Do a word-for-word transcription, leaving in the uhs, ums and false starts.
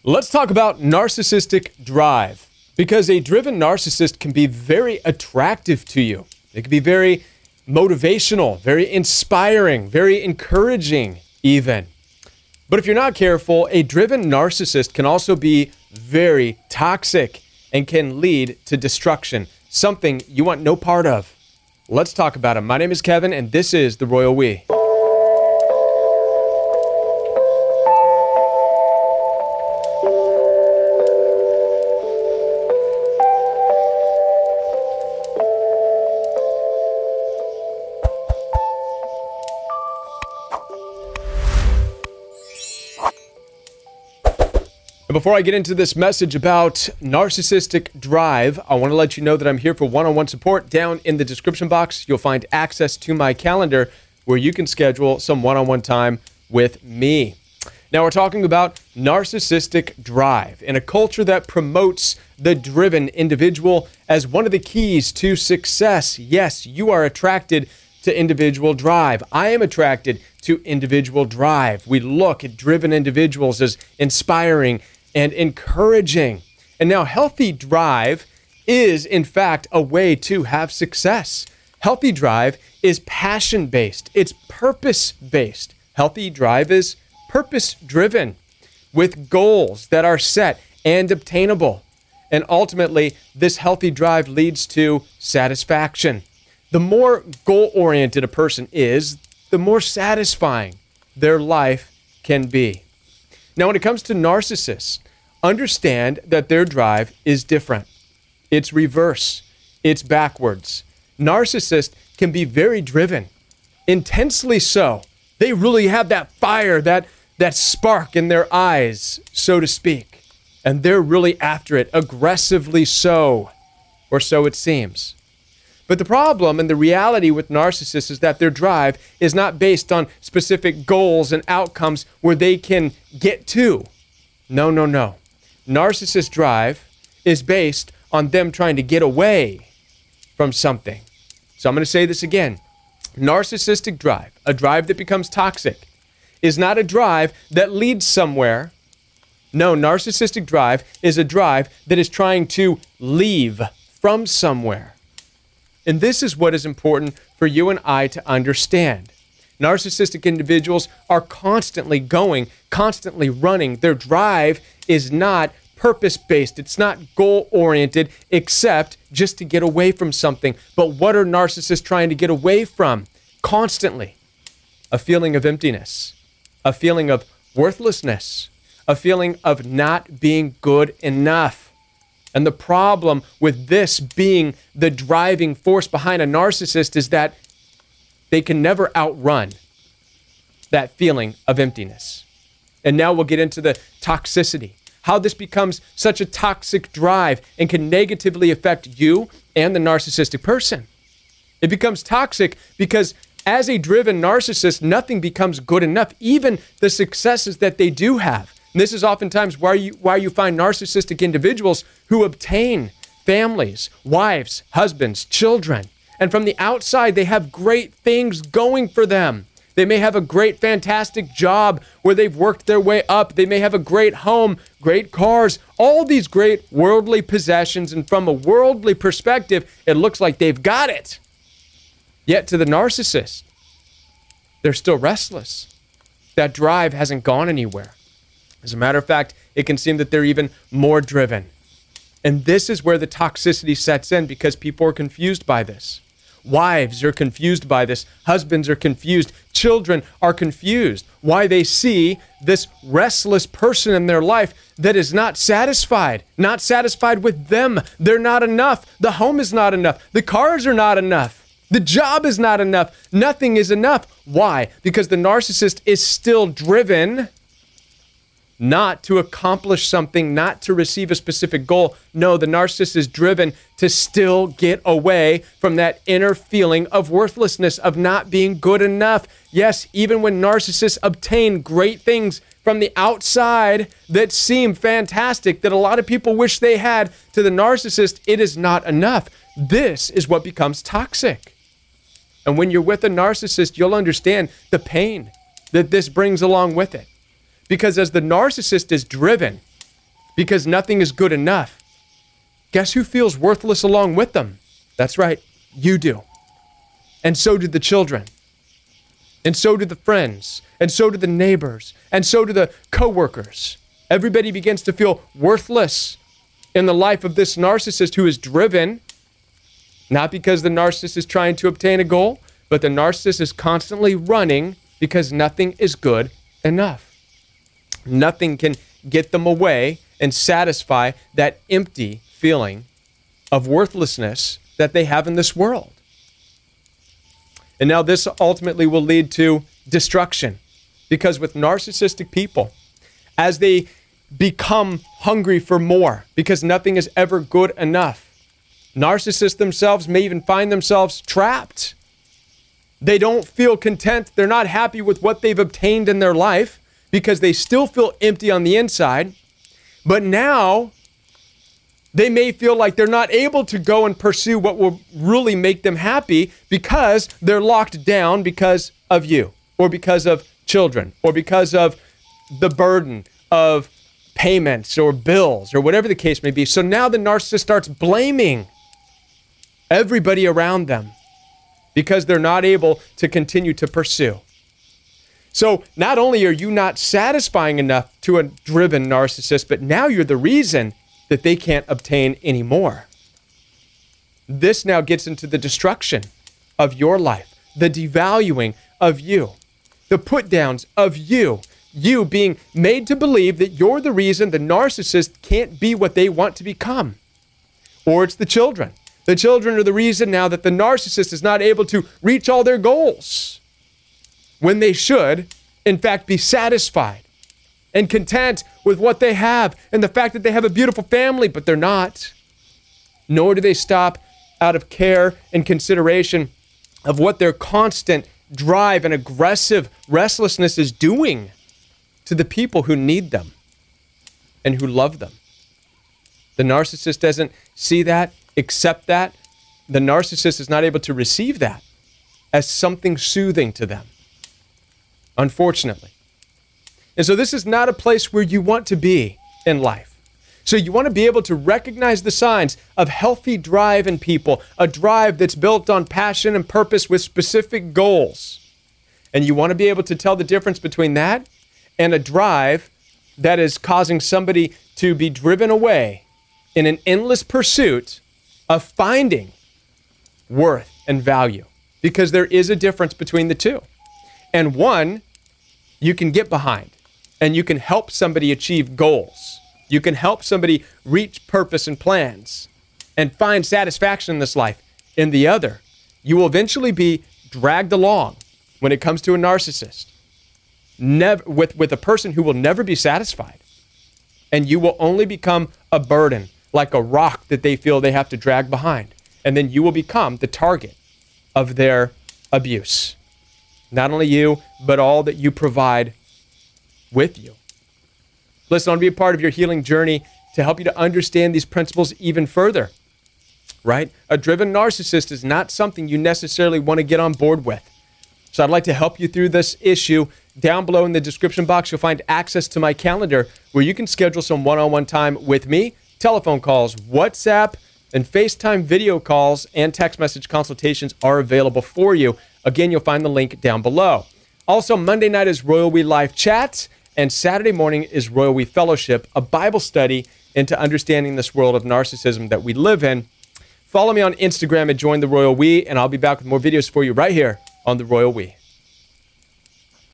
Let's talk about narcissistic drive, because a driven narcissist can be very attractive to you. It can be very motivational, very inspiring, very encouraging even. But if you're not careful, a driven narcissist can also be very toxic and can lead to destruction, something you want no part of. Let's talk about it. My name is Kevin, and this is The Royal We. Before I get into this message about narcissistic drive, I want to let you know that I'm here for one-on-one support. Down in the description box, you'll find access to my calendar where you can schedule some one-on-one time with me. Now, we're talking about narcissistic drive in a culture that promotes the driven individual as one of the keys to success. Yes, you are attracted to individual drive. I am attracted to individual drive. We look at driven individuals as inspiring and encouraging. And now healthy drive is, in fact, a way to have success. Healthy drive is passion-based. It's purpose-based. Healthy drive is purpose-driven with goals that are set and obtainable. And ultimately, this healthy drive leads to satisfaction. The more goal-oriented a person is, the more satisfying their life can be. Now, when it comes to narcissists, understand that their drive is different. It's reverse. It's backwards. Narcissists can be very driven, intensely so. They really have that fire, that, that spark in their eyes, so to speak. And they're really after it, aggressively so, or so it seems. But the problem and the reality with narcissists is that their drive is not based on specific goals and outcomes where they can get to. No, no, no. Narcissist drive is based on them trying to get away from something. So I'm going to say this again. Narcissistic drive, a drive that becomes toxic, is not a drive that leads somewhere. No, narcissistic drive is a drive that is trying to leave from somewhere. And this is what is important for you and I to understand. Narcissistic individuals are constantly going, constantly running. Their drive is not purpose-based. It's not goal-oriented, except just to get away from something. But what are narcissists trying to get away from? Constantly. A feeling of emptiness, a feeling of worthlessness, a feeling of not being good enough. And the problem with this being the driving force behind a narcissist is that they can never outrun that feeling of emptiness. And now we'll get into the toxicity, how this becomes such a toxic drive and can negatively affect you and the narcissistic person. It becomes toxic because as a driven narcissist, nothing becomes good enough, even the successes that they do have. And this is oftentimes why you, why you find narcissistic individuals who obtain families, wives, husbands, children. And from the outside, they have great things going for them. They may have a great, fantastic job where they've worked their way up. They may have a great home, great cars, all these great worldly possessions. And from a worldly perspective, it looks like they've got it. Yet to the narcissist, they're still restless. That drive hasn't gone anywhere. As a matter of fact, it can seem that they're even more driven. And this is where the toxicity sets in because people are confused by this. Wives are confused by this. Husbands are confused. Children are confused. Why they see this restless person in their life that is not satisfied. Not satisfied with them. They're not enough. The home is not enough. The cars are not enough. The job is not enough. Nothing is enough. Why? Because the narcissist is still driven not to accomplish something, not to receive a specific goal. No, the narcissist is driven to still get away from that inner feeling of worthlessness, of not being good enough. Yes, even when narcissists obtain great things from the outside that seem fantastic, that a lot of people wish they had, to the narcissist, it is not enough. This is what becomes toxic. And when you're with a narcissist, you'll understand the pain that this brings along with it. Because as the narcissist is driven, because nothing is good enough. Guess who feels worthless along with them? That's right, you do. And so do the children. And so do the friends. And so do the neighbors. And so do the coworkers. Everybody begins to feel worthless in the life of this narcissist who is driven, not because the narcissist is trying to obtain a goal, but the narcissist is constantly running because nothing is good enough. Nothing can get them away and satisfy that empty feeling of worthlessness that they have in this world. And now this ultimately will lead to destruction, because with narcissistic people, as they become hungry for more because nothing is ever good enough, narcissists themselves may even find themselves trapped. They don't feel content. They're not happy with what they've obtained in their life because they still feel empty on the inside. But now they may feel like they're not able to go and pursue what will really make them happy because they're locked down because of you, or because of children, or because of the burden of payments or bills or whatever the case may be. So now the narcissist starts blaming everybody around them because they're not able to continue to pursue. So not only are you not satisfying enough to a driven narcissist, but now you're the reason that they can't obtain any more. This now gets into the destruction of your life, the devaluing of you, the put downs of you, you being made to believe that you're the reason the narcissist can't be what they want to become. Or it's the children. The children are the reason now that the narcissist is not able to reach all their goals, when they should, in fact, be satisfied and content with what they have and the fact that they have a beautiful family, but they're not. Nor do they stop out of care and consideration of what their constant drive and aggressive restlessness is doing to the people who need them and who love them. The narcissist doesn't see that, accept that. The narcissist is not able to receive that as something soothing to them, unfortunately. And so this is not a place where you want to be in life. So you want to be able to recognize the signs of healthy drive in people, a drive that's built on passion and purpose with specific goals. And you want to be able to tell the difference between that and a drive that is causing somebody to be driven away in an endless pursuit of finding worth and value. Because there is a difference between the two. And one, you can get behind and you can help somebody achieve goals. You can help somebody reach purpose and plans and find satisfaction in this life. In the other, you will eventually be dragged along when it comes to a narcissist, never with, with a person who will never be satisfied. And you will only become a burden, like a rock that they feel they have to drag behind. And then you will become the target of their abuse. Not only you, but all that you provide with you. Listen, I want to be a part of your healing journey to help you to understand these principles even further, right? A driven narcissist is not something you necessarily want to get on board with. So I'd like to help you through this issue. Down below in the description box, you'll find access to my calendar where you can schedule some one-on-one time with me, telephone calls, WhatsApp, and FaceTime video calls and text message consultations are available for you. Again, you'll find the link down below. Also, Monday night is Royal We Live Chat, and Saturday morning is Royal We Fellowship, a Bible study into understanding this world of narcissism that we live in. Follow me on Instagram and join the Royal We, and I'll be back with more videos for you right here on the Royal We.